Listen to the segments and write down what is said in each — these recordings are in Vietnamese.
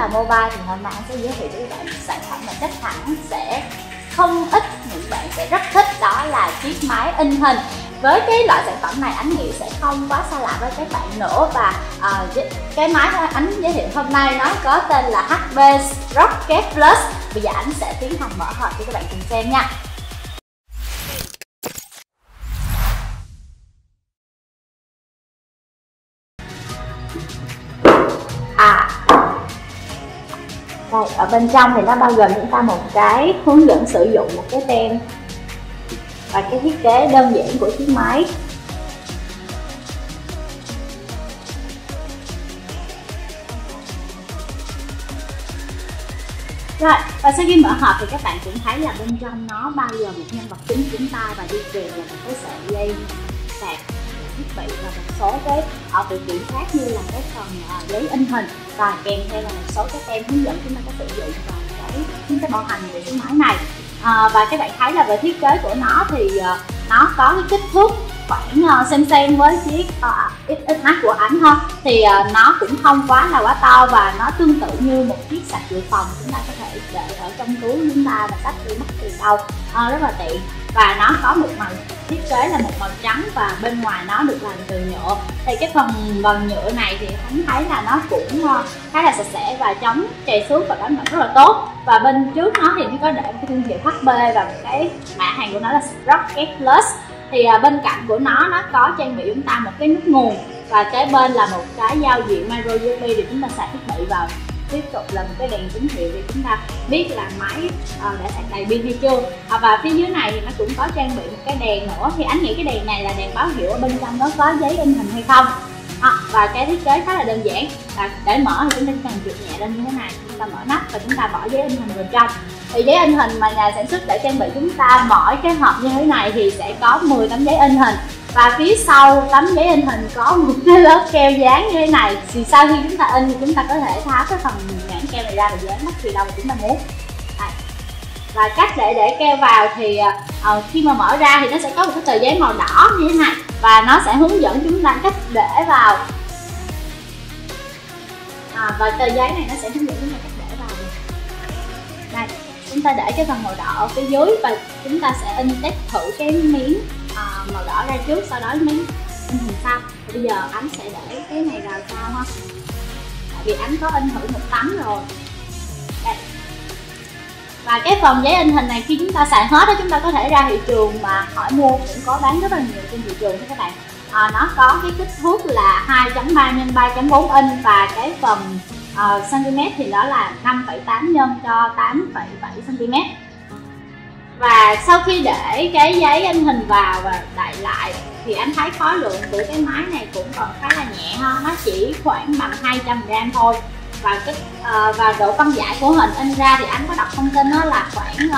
là mobile thì hôm nay anh sẽ giới thiệu cho các bạn một sản phẩm mà chắc hẳn sẽ không ít những bạn sẽ rất thích, đó là chiếc máy in hình. Với cái loại sản phẩm này anh nghĩ sẽ không quá xa lạ với các bạn nữa, và cái máy anh giới thiệu hôm nay nó có tên là HP Rocket Plus. Bây giờ anh sẽ tiến hành mở hộp cho các bạn cùng xem nha. Đây, ở bên trong thì nó bao gồm chúng ta một cái hướng dẫn sử dụng, một cái tem và cái thiết kế đơn giản của chiếc máy. Rồi, và sau khi mở hộp thì các bạn cũng thấy là bên trong nó bao gồm một nhân vật chính chúng ta và đi kèm là một cái sợi dây sạc thiết bị và một số cái phụ kiện khác như là cái phần giấy in hình, và kèm theo là một số cái tem hướng dẫn chúng ta có sử dụng và những cái bảo hành của chiếc máy này. Và các bạn thấy là về thiết kế của nó thì nó có cái kích thước khoảng xem với chiếc XS của ảnh thôi, thì nó cũng không quá to, và nó tương tự như một chiếc sạc dự phòng, chúng ta có thể để ở trong túi chúng ta và xách đi bất kỳ đâu, rất là tiện. Và nó có một màu thiết kế là một màu trắng và bên ngoài nó được làm từ nhựa. Thì cái phần bằng nhựa này thì anh thấy là nó cũng khá là sạch sẽ và chống trầy xước và bám bẩn rất là tốt. Và bên trước nó thì nó có để cái thương hiệu HP và một cái mã hàng của nó là Rocket Plus. Thì bên cạnh của nó có trang bị chúng ta một cái nút nguồn, và kế bên là một cái giao diện micro USB để chúng ta sạc thiết bị vào. Tiếp tục là một cái đèn tín hiệu để chúng ta biết là máy đã sạc đầy pin hay chưa. Và phía dưới này thì nó cũng có trang bị một cái đèn nữa, thì anh nghĩ cái đèn này là đèn báo hiệu ở bên trong nó có giấy in hình hay không. Và cái thiết kế khá là đơn giản, và để mở thì chúng ta cần trượt nhẹ lên như thế này, chúng ta mở nắp và chúng ta bỏ giấy in hình vào trong. Thì giấy in hình mà nhà sản xuất đã trang bị chúng ta mỗi cái hộp như thế này thì sẽ có 10 tấm giấy in hình, và phía sau tấm giấy in hình có một cái lớp keo dán như thế này. Thì sau khi chúng ta in thì chúng ta có thể tháo cái phần nhãn keo này ra và dán bất kỳ đâu mà chúng ta muốn. Và cách để keo vào thì khi mà mở ra thì nó sẽ có một cái tờ giấy màu đỏ như thế này, và nó sẽ hướng dẫn chúng ta cách để vào. Và tờ giấy này nó sẽ hướng dẫn chúng ta cách để vào. Đây, chúng ta để cái phần màu đỏ ở phía dưới và chúng ta sẽ in test thử cái miếng màu đỏ ra trước, sau đó miếng in hình sau. Thì bây giờ anh sẽ để cái này vào sau ha, tại vì anh có in thử một tấm rồi. Đây. Và cái phần giấy in hình này khi chúng ta xài hết đó, chúng ta có thể ra thị trường mà hỏi mua, cũng có bán rất là nhiều trên thị trường các bạn. Nó có cái kích thước là 2.3 x 3.4 inch, và cái phần cm thì nó là 5,8 x cho 8,7 cm. Và sau khi để cái giấy in hình vào và đậy lại thì anh thấy khối lượng của cái máy này cũng còn khá là nhẹ ha, nó chỉ khoảng bằng 200g thôi. Và độ phân giải của hình in ra thì anh có đọc thông tin đó là khoảng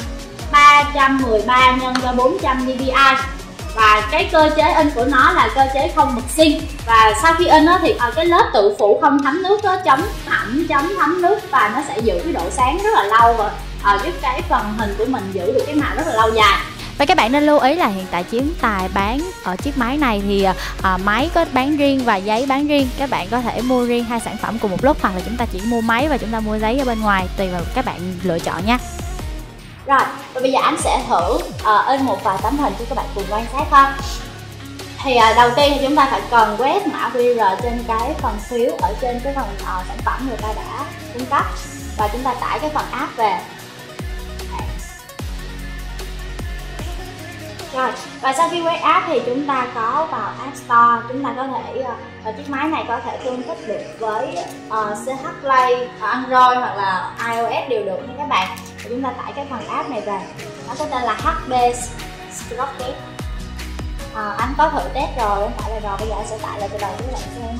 313 x 400 dpi. Và cái cơ chế in của nó là cơ chế không mực xin, và sau khi in thì cái lớp tự phủ không thấm nước đó, chống ẩm chống thấm nước, và nó sẽ giữ cái độ sáng rất là lâu, và giúp cái phần hình của mình giữ được cái màu rất là lâu dài. Và các bạn nên lưu ý là hiện tại Chiến Tài bán ở chiếc máy này thì máy có bán riêng và giấy bán riêng. Các bạn có thể mua riêng hai sản phẩm cùng một lúc, hoặc là chúng ta chỉ mua máy và chúng ta mua giấy ở bên ngoài, tùy vào các bạn lựa chọn nha. Rồi, và bây giờ anh sẽ thử in một vài tấm hình cho các bạn cùng quan sát ha. Thì đầu tiên thì chúng ta phải cần quét mã QR trên cái phần phiếu ở trên cái phần sản phẩm người ta đã cung cấp, và chúng ta tải cái phần app về. Rồi, và sau khi quét app thì chúng ta có vào App Store, chúng ta có thể chiếc máy này có thể tương thích được với CH Play, Android hoặc là iOS đều được nha các bạn. Và chúng ta tải cái phần app này về, nó có tên là HP Rocket. Anh có thử test rồi, anh tải lại rồi, bây giờ anh sẽ tải lại từ đầu cho các bạn xem.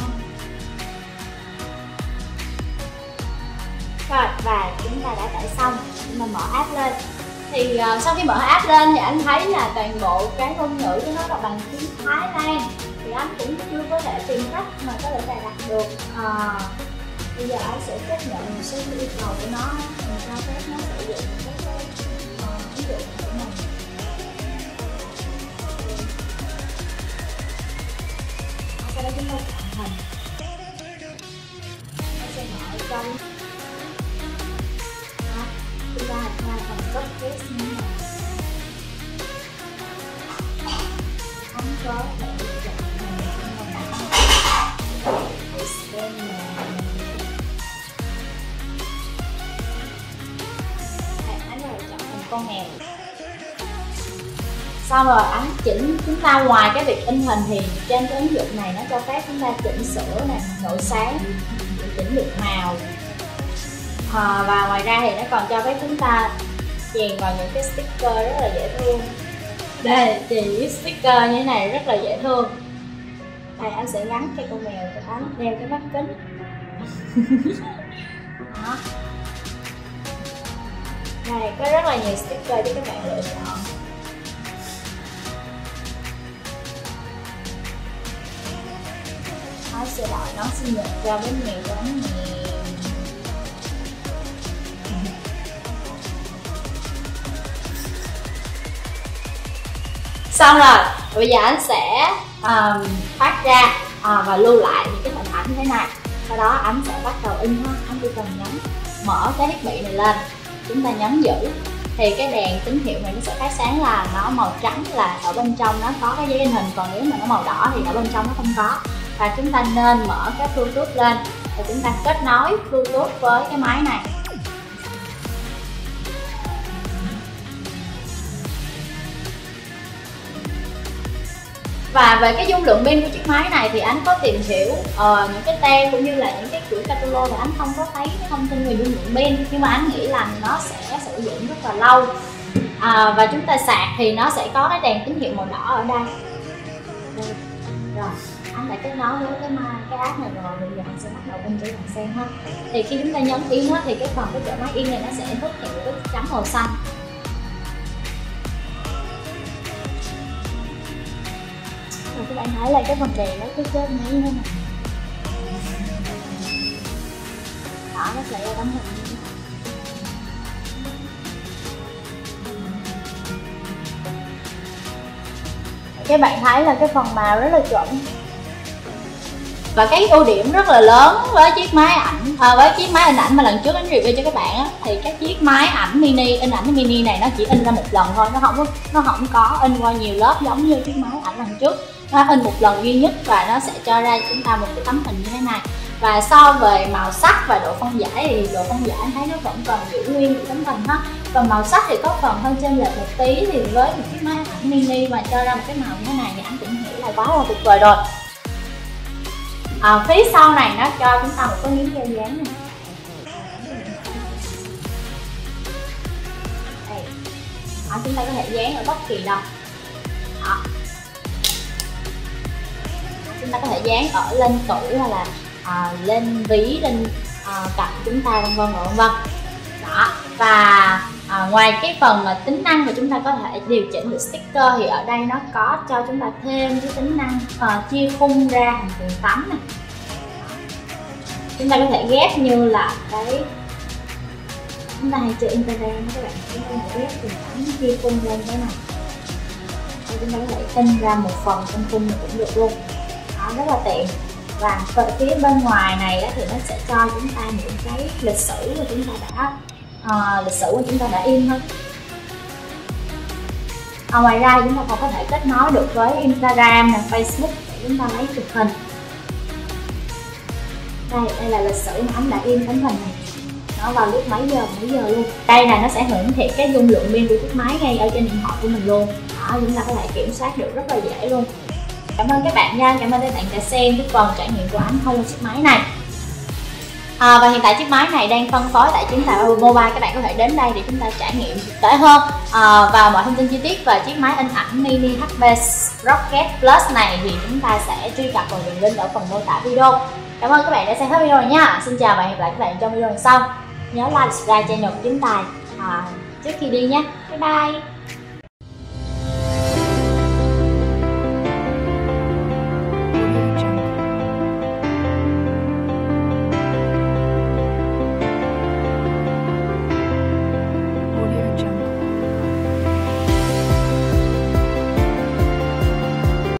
Rồi, và chúng ta đã tải xong, chúng ta mở app lên. Thì sau khi mở app lên thì anh thấy là toàn bộ cái ngôn ngữ của nó là bằng tiếng Thái Lan, thì anh cũng chưa có thể tìm cách mà có thể cài đặt được. Bây giờ anh sẽ chấp nhận một số yêu cầu của nó, mình cho phép nó sử dụng cái ví dụ của mình. Sau đó chúng ta chọn hình, nó sẽ mở trong có thể con mèo. Xong rồi anh chỉnh, chúng ta ngoài cái việc in hình thì trên cái ứng dụng này nó cho phép chúng ta chỉnh sửa nè, độ sáng, chỉnh được màu, và ngoài ra thì nó còn cho phép chúng ta chèn vào những cái sticker rất là dễ thương. Đây, chèn sticker như thế này rất là dễ thương. Đây, anh sẽ gắn cái con mèo cho anh đeo cái mắt kính. Đó. Đây, có rất là nhiều sticker cho các bạn lựa chọn. Nó sẽ đợi nó sinh nhật cho bé mèo gắn mèo. Xong rồi, bây giờ anh sẽ phát ra và lưu lại những cái hình ảnh như thế này. Sau đó anh sẽ bắt đầu in ha. Anh chỉ cần nhấn mở cái thiết bị này lên, chúng ta nhấn giữ thì cái đèn tín hiệu này nó sẽ phát sáng là nó màu trắng, là ở bên trong nó có cái giấy in hình, còn nếu mà nó màu đỏ thì ở bên trong nó không có. Và chúng ta nên mở cái Bluetooth lên và chúng ta kết nối Bluetooth với cái máy này. Và về cái dung lượng pin của chiếc máy này thì anh có tìm hiểu những cái tem cũng như là những cái chuỗi catalog thì anh không có thấy cái thông tin về dung lượng pin, nhưng mà anh nghĩ là nó sẽ sử dụng rất là lâu. Và chúng ta sạc thì nó sẽ có cái đèn tín hiệu màu đỏ ở đây. Rồi, anh đã kết nối với cái app này rồi, bây giờ anh sẽ bắt đầu in cho các bạn xem ha. Thì khi chúng ta nhấn in thì cái phần cái chỗ máy in này nó sẽ xuất hiện một cái chấm màu xanh. Rồi các bạn thấy là cái phần đèn nó cứ kết như thế này. Đó, nó sẽ ra tấm hình như thế này. Các bạn thấy là cái phần màu rất là chuẩn. Và cái ưu điểm rất là lớn với chiếc máy ảnh, với chiếc máy in ảnh mà lần trước anh review cho các bạn á, thì cái chiếc máy ảnh mini, in ảnh mini này nó chỉ in ra một lần thôi, nó không có in qua nhiều lớp giống như chiếc máy ảnh lần trước. Nó in một lần duy nhất và nó sẽ cho ra chúng ta một cái tấm hình như thế này. Và so về màu sắc và độ phân giải thì độ phân giải anh thấy nó vẫn còn giữ nguyên cái tấm hình hết. Còn màu sắc thì có phần hơi chênh lệch một tí, thì với một chiếc máy ảnh mini mà cho ra một cái màu như thế này thì anh cũng nghĩ là quá là tuyệt vời rồi. Phía sau này nó cho chúng ta một cái miếng keo dán này. Đây. Chúng ta có thể dán ở bất kỳ đâu. Đó. Chúng ta có thể dán ở lên tủ hay là lên ví, lên cặp chúng ta, vân vân vân vân. Đó. Và ngoài cái phần mà tính năng mà chúng ta có thể điều chỉnh được sticker thì ở đây nó có cho chúng ta thêm cái tính năng chia khung ra thành từng tấm này. Chúng ta có thể ghép như là cái chúng ta hay chơi Instagram các bạn, chúng ta có thể ghép từng tấm chia khung lên thế này. Và chúng ta có thể in ra một phần trong khung này cũng được luôn. Đó, rất là tiện. Và phía bên ngoài này thì nó sẽ cho chúng ta những cái lịch sử mà chúng ta đã in thôi. Ngoài ra chúng ta còn có thể kết nối được với Instagram, Facebook để chúng ta lấy chụp hình. Đây là lịch sử mà anh đã in tấm hình này. Nó vào lúc mấy giờ luôn. Đây là nó sẽ hiển thị cái dung lượng pin của chiếc máy ngay ở trên điện thoại của mình luôn. Đó, chúng ta có thể kiểm soát được rất là dễ luôn. Cảm ơn các bạn nha, cảm ơn các bạn đã xem cái phần trải nghiệm của anh thông qua chiếc máy này. Và hiện tại chiếc máy này đang phân phối tại Chiến Tài Mobile, các bạn có thể đến đây để chúng ta trải nghiệm thực tế hơn. Và mọi thông tin chi tiết về chiếc máy in ảnh mini HP Rocket Plus này thì chúng ta sẽ truy cập vào đường link ở phần mô tả video. Cảm ơn các bạn đã xem hết video này nha. Xin chào và hẹn gặp lại các bạn trong video lần sau. Nhớ like, subscribe channel của Chiến Tài trước khi đi nhé. Bye bye.